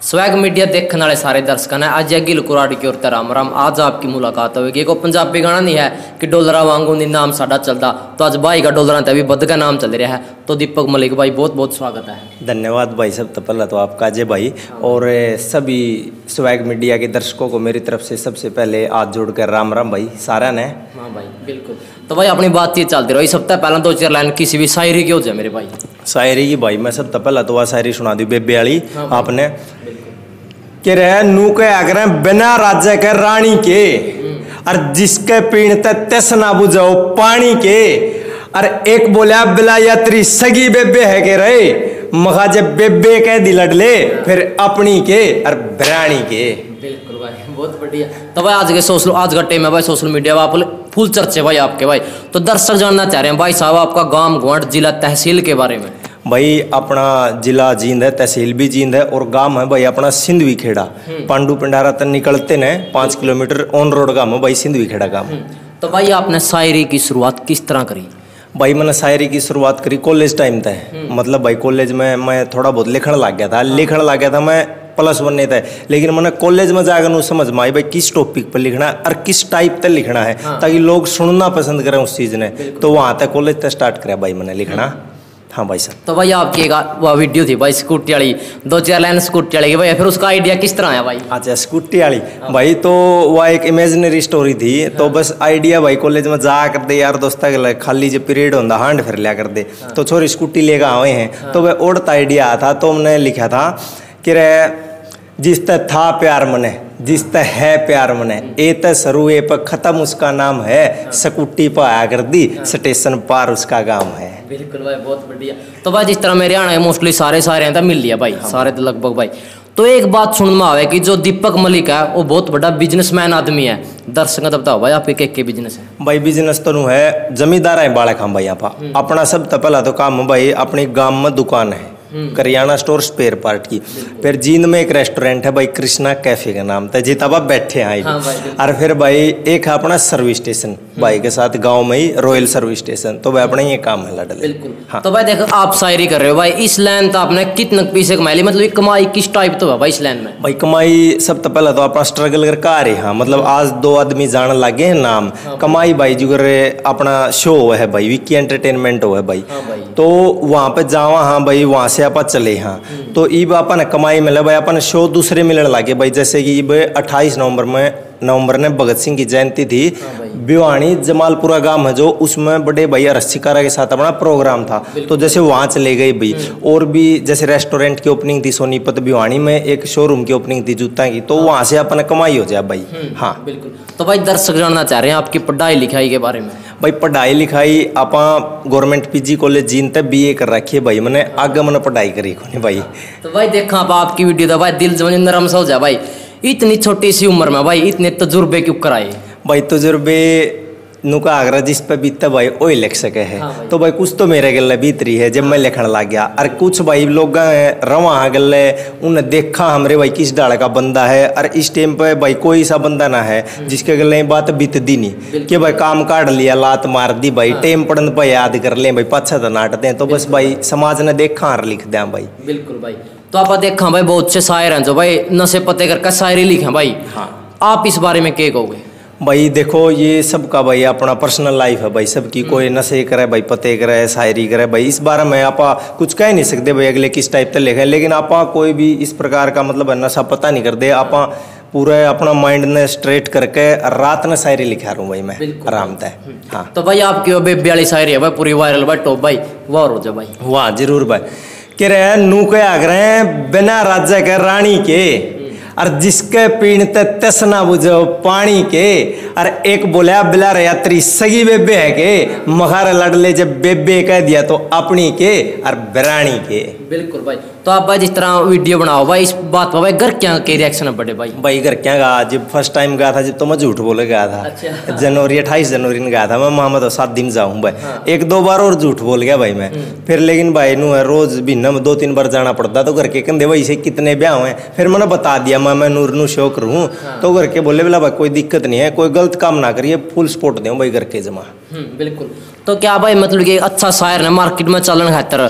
Swag media देखने वाले सारे दर्शकों ने आज गिल कुराड़ी की ओर राम राम। आज आपकी मुलाकात होगी। एक पंजाबी गाना नहीं है कि डॉलर वांगू नी नाम साडा चलता, तो आज भाई का डॉलर तभी बद का नाम चल रहा है। तो दीपक मलिक भाई बहुत बहुत स्वागत है। धन्यवाद भाई। सब तो पहला तो आपका अजय भाई और सभी स्वैग मीडिया के दर्शकों को मेरी तरफ से सबसे पहले हाथ जोड़कर राम राम भाई सारा ने। हाँ भाई बिल्कुल। तो भाई अपनी बातचीत चलती रही। सबसे पहला दो चार लाइन किसी भी शायरी की हो जाए मेरे भाई। शायरी की भाई मैं सब तो पहला तो वह शायरी सुना दी बेबे वाली आपने कि रह नू के अगर बिना राजा के रानी के और जिसके पीणते तस ना बुझाओ पानी के। और एक बोला बिला यात्री सगी बेबे है के रहे मगा जब बेबे कह दी लडले फिर अपनी के और बिरानी के। बिल्कुल भाई बहुत बढ़िया। तो भाई आज का टाइम है भाई सोशल मीडिया आप फुल चर्चे भाई आपके भाई। तो दर्शक जानना चाह रहे हैं भाई साहब आपका गांव ग्वांड जिला तहसील के बारे में। भाई अपना जिला जींद है, तहसील भी जींद है और गांव है भाई अपना सिंधवी खेड़ा। पांडू पिंडारा तक निकलते ने 5 किलोमीटर ऑन रोड गांव है भाई सिंधवी खेड़ा गांव। तो भाई आपने शायरी की शुरुआत किस तरह करी? भाई मैंने शायरी की शुरुआत करी कॉलेज टाइम तक। मतलब भाई कॉलेज में मैं थोड़ा बहुत लिखने लग गया था। मैं +1 नहीं था, लेकिन मैंने कॉलेज में जाकर समझ में आई भाई किस टॉपिक पर लिखना है और किस टाइप तक लिखना है ताकि लोग सुनना पसंद करें उस चीज़ ने। तो वहाँ तक कॉलेज तक स्टार्ट करा भाई मैंने लिखना। हाँ भाई साहब। तो भाई आपकी एक वह वीडियो थी भाई स्कूटी वाली, 2-4 लाइन स्कूटी वाली भाई, फिर उसका आइडिया किस तरह आया भाई? अच्छा स्कूटी वाली भाई तो वह एक इमेजिनरी स्टोरी थी। तो बस आइडिया भाई कॉलेज में जा कर दे यार दोस्ता के खाली जो पीरियड होता हांड फिर लिया कर दे। तो छोरी स्कूटी लेकर आए हैं तो वह उड़ता आइडिया आया था। तो हमने लिखा था कि रे जिस तक था प्यार मने जिस तक है प्यार मने ए त सरुए पर खत्म उसका नाम है स्कूटी पर आया कर दी स्टेशन पार उसका गांव है। बिल्कुल भाई बहुत बढ़िया। तो भाई जिस तरह मेरे आना मोस्टली सारे हैं तो मिल लिया भाई सारे तो लगभग भाई। तो एक बात सुन में आवे कि जो दीपक मलिक है वो बहुत बड़ा बिजनेसमैन आदमी है। दर्शक तो बताओ भाई आपके के बिजनेस है? भाई बिजनेस तो है जमींदार है बाड़े खाम भाई यहाँ अपना सब तो पहला तो काम भाई अपने गांव में दुकान है करियाना स्टोर स्पेयर पार्ट की। फिर जींद में एक रेस्टोरेंट है भाई कृष्णा कैफे का नाम था जितना आप बैठे हैं। और फिर भाई एक है अपना सर्विस स्टेशन भाई के साथ गांव में ही रॉयल सर्विस स्टेशन। तो भाई अपना ये काम है लड़ले। बिल्कुल। हाँ। तो भाई देखो आप शायरी कर रहे हो भाई इस लाइन तो आपने कितने पैसे कमाए ली, मतलब कमाई किस टाइप तो है भाई इस लाइन में? भाई कमाई सब तो पहला तो अपना स्ट्रगल करके आ रहे हैं। मतलब आज 2 आदमी जान लगे हैं नाम कमाई भाई जो अपना शो है भाई विक्की एंटरटेनमेंट हो है भाई। तो वहाँ पे जावा हाँ भाई वहाँ से आप चले हाँ। तो इब अपन कमाई मिले भाई अपन शो दूसरे मिलने लगे भाई। जैसे कि इब 28 नवंबर ने भगत सिंह की जयंती थी भिवानी जमालपुरा गांव है जो उसमें बड़े भाई रस्सिकारा के साथ अपना प्रोग्राम था। तो जैसे वहाँ चले गए भाई। और भी जैसे रेस्टोरेंट की ओपनिंग थी सोनीपत भिवानी में एक शोरूम की ओपनिंग थी जूता की। तो वहाँ से अपन कमाई हो जाए भाई। हाँ बिल्कुल। तो भाई दर्शक जानना चाह रहे हैं आपकी पढ़ाई लिखाई के बारे में। भाई पढ़ाई लिखाई आप गवर्नमेंट पीजी कॉलेज जींद तक BA कर रखी है भाई मैंने आगे मैंने पढ़ाई करी को भाई। तो भाई देखा आप आपकी वीडियो था भाई दिल जमन नरम सा हो जाए भाई। इतनी छोटी सी उम्र में भाई इतने तजुर्बे क्यों कराए? भाई तजुर्बे नुका आगरा जिस पे बीतता भाई वही लिख सके है। हाँ तो भाई कुछ तो मेरे गले बीत रही है जब मैं लिखने लग गया। और कुछ भाई लोग रवा गले उन्हें देखा हमरे भाई किस डाल का बंदा है और इस टाइम पे भाई कोई सा बंदा ना है जिसके गले बात बीत दी नहीं कि भाई काम काट लिया लात मार दी भाई टाइम पढ़ने पर याद कर ले भाई पाछा तो नाटते हैं। तो बस भाई समाज ने देखा और लिख दें भाई। बिल्कुल भाई। तो आप देखा भाई बहुत से शायर हैं जो भाई नशे पते करके शायरी लिखे भाई। हाँ आप इस बारे में क्या कहोगे? भाई देखो ये सबका भाई अपना पर्सनल लाइफ है भाई सबकी। कोई नशे करे भाई पते करे शायरी करे भाई इस बारे में आप कुछ कह नहीं सकते भाई अगले किस टाइप तक लिखे। लेकिन आप कोई भी इस प्रकार का मतलब नशा पता नहीं करते। आप पूरा अपना माइंड ने स्ट्रेट करके रात ने शायरी लिखा रहा हूँ भाई मैं आराम से। हाँ तो भाई आपकी बेबी वाली शायरी है भाई पूरी वायरल भाई टॉप भाई वाह हो जाए भाई। वाह जरूर भाई कि रहे नू के आग्रह बिना राजा के रानी के और जिसके पीणते तस ना बुझो पानी के। और एक बोला बिला यात्री सगी बेबे है के मखार लड़ले जब बेबे कह दिया तो अपनी के और बिरानी के। बिल्कुल भाई। तो आप भाई जिस तरह वीडियो बनाओ भाई इस बात पर भाई घर क्या के रिएक्शन है बड़े भाई? भाई घर क्या गा जब फर्स्ट टाइम गया था जब तो मैं झूठ बोले गया था। अच्छा। जनवरी 28 जनवरी में गया था मैं मोहम्मद तो 7 दिन जाऊँ भाई। हाँ। 1-2 बार और झूठ बोल गया भाई मैं। फिर लेकिन भाई नू है रोज महीना में 2-3 बार जाना पड़ता। तो घर के कहते भाई से कितने ब्याह हुए फिर मैंने बता दिया मैं नूर नू शो करूँ। तो घर के बोले बोला भाई कोई दिक्कत नहीं है कोई गलत काम ना करिए फुल सपोर्ट दे भाई घर के जमा। बिल्कुल। तो क्या भाई मतलब कि अच्छा शायर है मार्केट में चलन खातर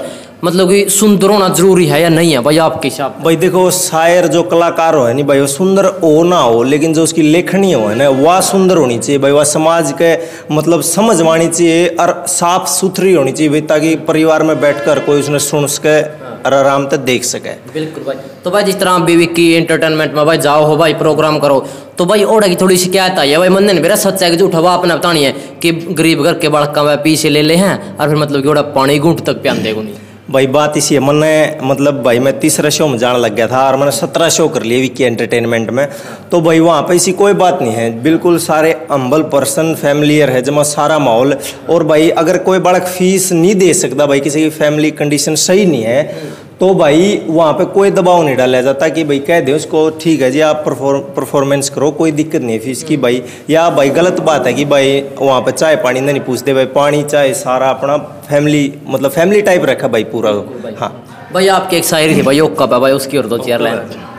मतलब कि सुंदर होना जरूरी है या नहीं है भाई आपके हिसाब? भाई देखो, शायर जो कलाकार हो है नहीं भाई, वो सुंदर हो ना हो, लेकिन जो उसकी लेखनी हो है ना, वह सुंदर होनी चाहिए भाई। वह समाज के मतलब समझ मानी चाहिए और साफ सुथरी होनी चाहिए भाई, ताकि परिवार में बैठकर कोई उसने सुन सके और आराम से देख सके। बिल्कुल भाई। तो भाई जिस तरह आप बीवी की एंटरटेनमेंट में भाई जाओ हो भाई, प्रोग्राम करो, तो भाई ओढ़ा की थोड़ी शिकायत आई है भाई, मन ने मेरा सच है कि झूठा हुआ आपने बतानी है कि गरीब घर के बड़का वह पीछे ले ले हैं और फिर मतलब कि ओढ़ा पानी घूंट तक प्यान देगो नहीं। भाई बात इसी है, मैंने मतलब भाई मैं तीसरा शो में जाने लग गया था और मैंने 17 शो कर लिए विकी एंटरटेनमेंट में। तो भाई वहाँ पे ऐसी कोई बात नहीं है, बिल्कुल सारे हम्बल पर्सन, फैमिलियर है जमा सारा माहौल। और भाई अगर कोई बालक फीस नहीं दे सकता भाई, किसी की फैमिली कंडीशन सही नहीं है, तो भाई वहाँ पे कोई दबाव नहीं डाला जाता कि भाई कह दे उसको ठीक है जी आप परफॉर्मेंस करो, कोई दिक्कत नहीं है फीस की भाई। या भाई गलत बात है कि भाई वहाँ पे चाय पानी नहीं पूछते भाई, पानी चाय सारा अपना फैमिली मतलब फैमिली टाइप रखा भाई पूरा। हाँ भाई आपकी एक शायरी थी भाई ओक्का पे भाई, उसकी और दो चार लाइन।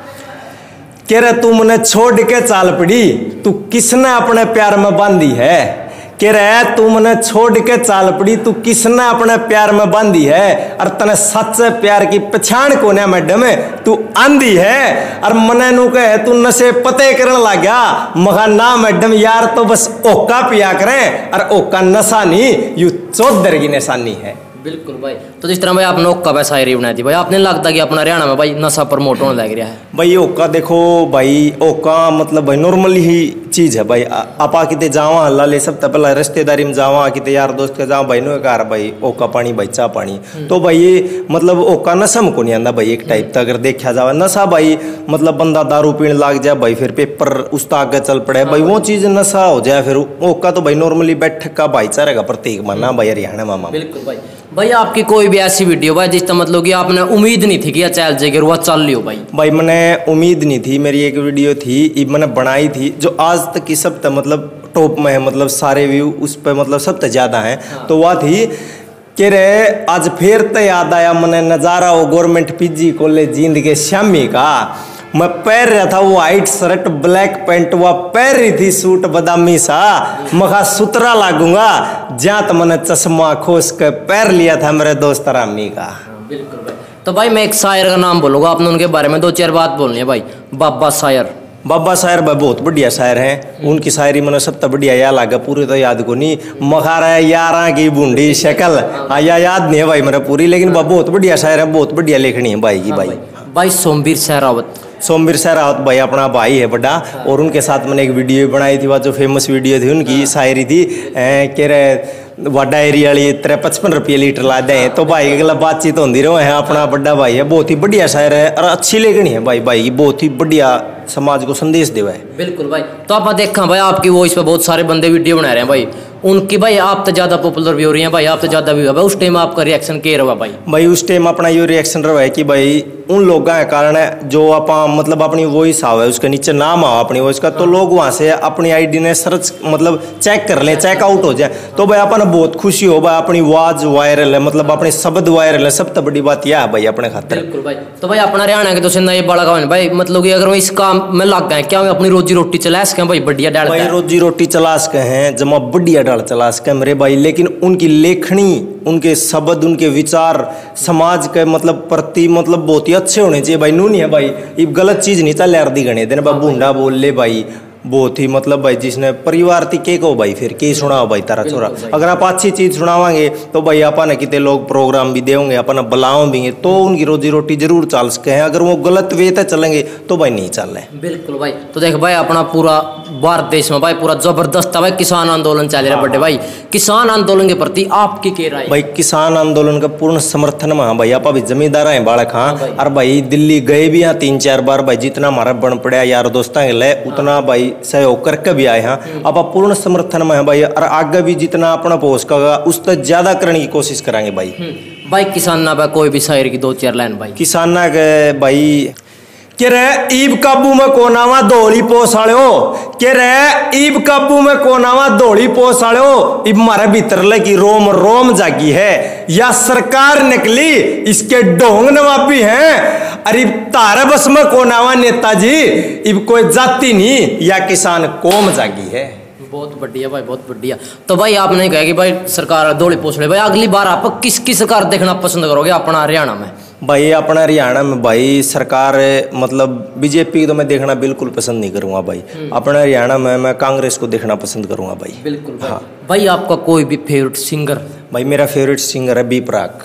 कह रहे तू मने छोड़ के चाल पड़ी, तू किसने अपने प्यार में बांधी है। कह रहे तू मने छोड़ के चाल पड़ी, तू किसने अपने प्यार में बांधी है। और तने सच्चे प्यार की पहचान को ना मैडम तू आंधी है। और मने नु कहे तू नशे पते करने लग गया, मगा ना मैडम यार तो बस ओक्का पिया करें, और ओक्का नशा नहीं यू चौधर की निशानी है। बिल्कुल भाई। तो जिस तरह भाई आपने ओक्का पे शायरी बनाई थी भाई, आपने लगता कि अपना हरियाणा में भाई नशा प्रमोट होने लग रहा है भाई। ओक्का देखो भाई, ओक्का मतलब भाई नॉर्मली ही चीज है भाई। आपा किते जावा हल्ला ले सब पहला रिश्तेदारी में जावा किते यार दोस्त के जावा भाई नो कार भाई ओक्का पानी भाई चा पानी। तो भाई ये मतलब ओक्का नशा में को नहीं आंदा भाई एक टाइप तक अगर देखा जाए नशा भाई, मतलब बंदा दारू पीने लग जाए भाई, फिर पेपर उसका आगे चल पड़े भाई, वो चीज नशा हो जाए फिर ओक्का। तो भाई नॉर्मली बैठक का भाईचारे का प्रतीक माना भाई हरियाणा मामा। बिल्कुल भाई। भाई आपकी कोई भी ऐसी वीडियो भाई जिसका मतलब कि आपने उम्मीद नहीं थी कि चल जाएगी और वह चल लियो भाई? भाई मैंने उम्मीद नहीं थी, मेरी एक वीडियो थी मैंने बनाई थी जो आज तक की सब तक मतलब टॉप में है, मतलब सारे व्यू उस पर मतलब सब तक ज्यादा है। हाँ। तो वह थी कह रहे आज फिर तो याद आया मैंने नजारा वो गवर्नमेंट पीजी कॉलेज जींद के श्यामी का। मैं पहन रहा था वो वाइट शर्ट ब्लैक पैंट, वह पहन रही थी सूट बदामी सा, मखा सुतरा लागूंगा जहाँ तो मैंने चश्मा खोस के पैर लिया था मेरे दोस्त रामी का। बिल्कुल भाई। तो भाई मैं एक शायर का नाम बोलूंगा, आपने उनके बारे में दो चार बात बोलनी है भाई। बाबा शायर। बाबा शायर भाई बहुत बढ़िया शायर हैं, उनकी शायरी मैंने सबसे बढ़िया याद लगा, पूरी तो याद को नहीं, मखारा यारा की बूंदी शक्ल या याद नहीं है भाई मेरा पूरी, लेकिन बहुत बढ़िया शायर है, बहुत बढ़िया लेखनी है भाई की भाई। भाई सोमवीर सहरावत। सोमवीर सहरावत भाई अपना भाई है बड़ा, और उनके साथ मैंने एक वीडियो बनाई थी, वह जो फेमस वीडियो थी उनकी शायरी थी कह रहे वाडा एरिया वाली 55 रुपये लीटर ला दें। तो भाई के गला बातचीत होती रहे हैं, अपना बड़ा भाई है, बहुत ही बढ़िया शायर है और अच्छी लेखनी है भाई, भाई की बहुत ही बढ़िया समाज को संदेश देवा है। बिल्कुल भाई। तो आप देखा भाई आपकी वॉइस पे बहुत सारे बंदे वीडियो बना रहे हैं भाई, उनकी भाई आप तो ज्यादा पॉपुलर भी हो रही हैं भाई, आप तो ज्यादा भी हुआ भाई, उस टाइम आपका रिएक्शन क्या रहा भाई? भाई उस टाइम अपना ये रिएक्शन रहा है कि भाई उन लोगों के कारण है जो आप मतलब अपनी वॉइस आवे उसके नीचे नाम आवा अपनी वॉइस का, तो लोग वहाँ से अपनी आईडी ने सर्च मतलब चेक कर लें, चेकआउट हो जाए, तो भाई अपन बहुत खुशी हो भाई, अपनी आवाज वायरल है, मतलब अपने शब्द वायरल है, सबसे बड़ी बात यह है भाई अपने खातिर। बिल्कुल भाई। तो भाई अपना हरियाणा के तो सिंधा ये बड़ा गाँव है भाई, मतलब कि अगर मैं इस काम में लग गए क्या मैं अपनी रोजी रोटी चला सकें भाई? बढ़िया डाल भाई रोजी रोटी चला सके हैं जमा बढ़िया डाल चला सके मेरे भाई, लेकिन उनकी लेखनी, उनके शब्द, उनके विचार समाज के मतलब प्रति मतलब बहुत ही अच्छे होने चाहिए भाई। नू नहीं है भाई ये गलत चीज नहीं चल यार दी गणे दिन भाई बूंडा बोल ले भाई, बहुत ही मतलब भाई जिसने परिवार थी के को भाई फिर के सुनाओ भाई तारा छोरा, अगर आप अच्छी चीज सुनावांगे तो भाई अपन कितने लोग प्रोग्राम भी देंगे, अपन बुलाओ भी तो उनकी रोजी रोटी जरूर चल सके हैं, अगर वो गलत वे तक चलेंगे तो भाई नहीं चल रहे। बिल्कुल भाई। तो देख भाई अपना पूरा भारत देश में भाई पूरा जबरदस्त भाई किसान आंदोलन चल रहा है बड़े भाई, किसान आंदोलन के प्रति आपकी क्या राय? भाई किसान आंदोलन का पूर्ण समर्थन में हाँ भाई, आप अभी जमींदार हैं बालक हाँ, और भाई दिल्ली गए भी यहाँ 3-4 बार भाई, जितना हमारा बन पड़ा यार दोस्तों के लिए उतना भाई सहयोग करके भी आए हैं, अब आप पूर्ण समर्थन में है भाई, और आगे भी जितना अपना पोस्ट का उससे ज्यादा करने की कोशिश करेंगे भाई। भाई किसान ना भाई कोई भी शायर की 2-4 लाइन भाई। किसान ना के भाई के रे ईब काबू में कोनावा धोली पोसाड़ो, के रे ईब काबू में कोनावा धोली पोसाड़ो, इब मारे भीतर की रोम रोम जागी है, या सरकार निकली इसके ढोंग नवाबी हैं, अरे तारे बस में कोनावा नेताजी इब कोई जाति नहीं या किसान कौम जागी है। बहुत बढ़िया भाई, बहुत बढ़िया। तो भाई आपने कहा कि भाई सरकार दौड़ी पूछ रही, भाई अगली बार आप किसकी सरकार देखना पसंद करोगे अपना हरियाणा में? भाई अपना हरियाणा में भाई सरकार मतलब बीजेपी की तो मैं देखना बिल्कुल पसंद नहीं करूंगा भाई। अपना हरियाणा में मैं कांग्रेस को देखना पसंद करूंगा भाई। बिल्कुल भाई। हाँ भाई, आपका कोई भी फेवरेट सिंगर? भाई मेरा फेवरेट सिंगर है बी प्राक।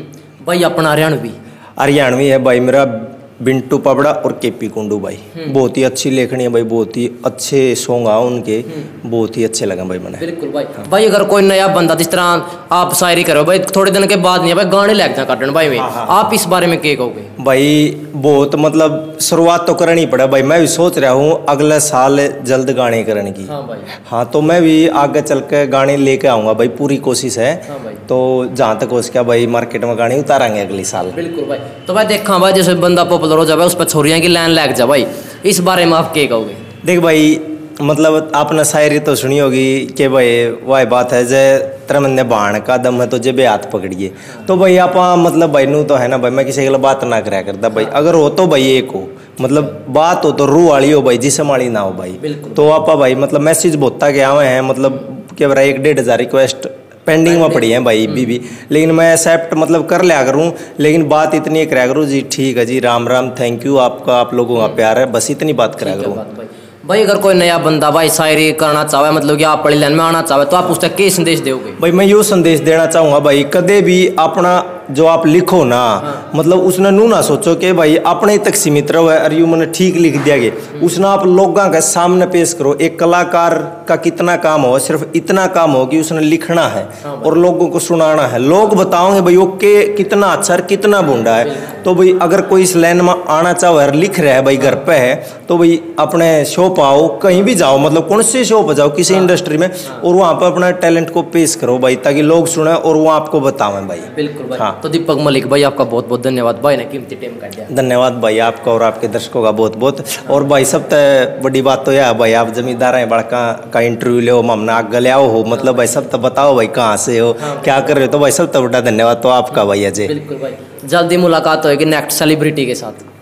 भाई अपना हरियाणवी है भाई मेरा बिंटू पबड़ा और केपी कुंडू भाई। बहुत ही अच्छी लेखनी है भाई, बहुत ही अच्छे सॉन्ग आ उनके, बहुत ही अच्छे लगे भाई मैंने। बिल्कुल भाई। हाँ। भाई अगर कोई नया बंदा जिस तरह आप शायरी करो भाई, थोड़े दिन के बाद नहीं भाई गाने लग जाए काटन भाई में। हाँ। आप इस बारे में क्या कहोगे? भाई बहुत मतलब शुरुआत तो करनी पड़ा भाई। मैं भी सोच रहा हूँ अगले साल जल्द गाने करने की। हाँ भाई। हाँ तो मैं भी आगे चल के गाने लेके आऊंगा भाई, पूरी कोशिश है। हाँ भाई। तो जहाँ तक हो सके भाई मार्केट में गाने उतारेंगे अगले साल। बिल्कुल भाई। तो भाई देखा भाई जैसे बंदा पॉपुलर हो जाए उस पर छोरियां की लाइन लग जाए भाई, इस बारे में आप क्या कहोगे? देख भाई मतलब आपने शायरी तो सुनी होगी कि भाई वह बात है जय तरमन्ने बाण का दम है तो जब हाथ पकड़िए। तो भाई आप मतलब भाई नू तो है ना भाई, मैं किसी के लिए बात ना करा करता भाई। अगर हो तो भाई एक हो, मतलब बात हो तो रूह वाली हो भाई, जिसम वाली ना हो भाई। तो आप भाई मतलब मैसेज बोलता के आवे हैं मतलब कि भाई 1-1.5 रिक्वेस्ट पेंडिंग में पड़ी है भाई भी। लेकिन मैं एक्सेप्ट मतलब कर लिया करूँ, लेकिन बात इतनी करा करूँ जी ठीक है जी, राम राम, थैंक यू आपका, आप लोगों का प्यार है, बस इतनी बात करा करूँ भाई। अगर कोई नया बंदा भाई शायरी करना चाहे, मतलब कि आप बड़ी लाइन में आना चाहे, तो आप उसका क्या संदेश दोगे? भाई मैं यो संदेश देना चाहूँगा भाई, कदे भी अपना जो आप लिखो ना, मतलब उसने नू ना सोचो कि भाई अपने तक सीमित रहो है, अरे यू मैंने ठीक लिख दिया गया। उसने आप लोगों के सामने पेश करो। एक कलाकार का कितना काम हो, सिर्फ इतना काम हो कि उसने लिखना है और लोगों को सुनाना है। लोग बताओगे भाई ओके कितना अच्छा है कितना बूंदा है। तो भाई अगर कोई इस लाइन में आना चाहे, लिख रहा है भाई, घर पे है, तो भाई अपने शो पर आओ, कहीं भी जाओ, मतलब कौन से शो पर जाओ किसी इंडस्ट्री में, और वहाँ पर अपना टैलेंट को पेश करो भाई, ताकि लोग सुने और वो आपको बतावें भाई। बिल्कुल भाई। हाँ। तो दीपक मलिक भाई आपका बहुत बहुत धन्यवाद भाई ने कीमती टाइम काट दिया। धन्यवाद भाई आपका और आपके दर्शकों का बहुत बहुत। और भाई सब बड़ी बात तो यह भाई आप जमींदार हैं, बड़का का इंटरव्यू ले हमने आगे ले आओ हो, मतलब भाई सब तो बताओ भाई कहाँ से हो, क्या कर रहे हो। तो भाई सब तो बड़ा धन्यवाद तो आपका भाई अजय। बिल्कुल भाई, जल्दी मुलाकात होगी नेक्स्ट सेलिब्रिटी के साथ।